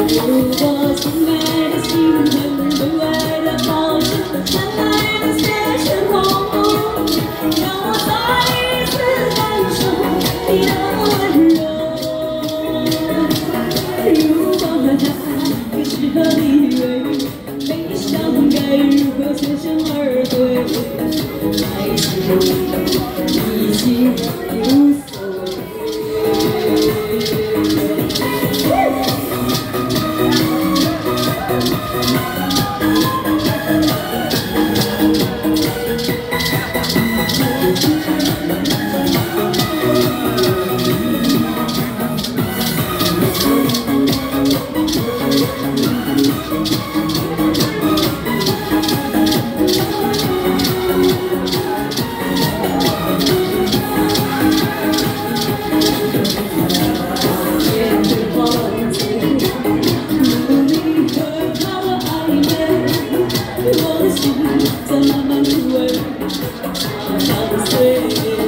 如果亲爱的心很不爱的抱着难爱的雪天空，让我再一次感受你的温柔。如果它也适合你以为悲伤该如何全身而退？爱情已经无所谓。 我的心在慢慢枯萎，长碎。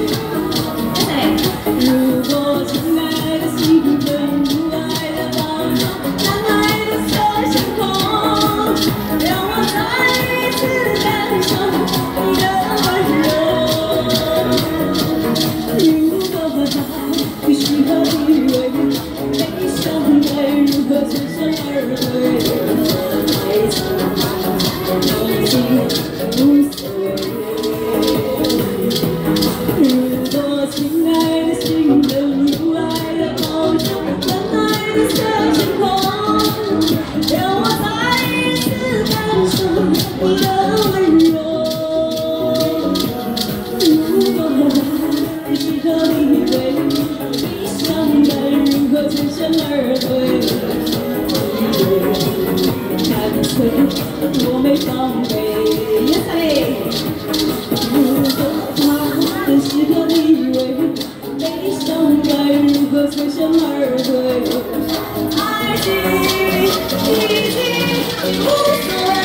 如果亲爱的心很不爱的抱着难爱的色相空，让我再一次感受你的温柔。如果它必须和以为悲伤该如何全身而退？爱情。 已经无所谓。如果亲爱的心很不爱的抱着难爱的色天空，让我再一次感受你的温柔。如果它适合你以为悲伤该如何全身而退？干脆。 我没防备，如果它很适合你以为悲伤该如何全身而退？爱情已经无所谓。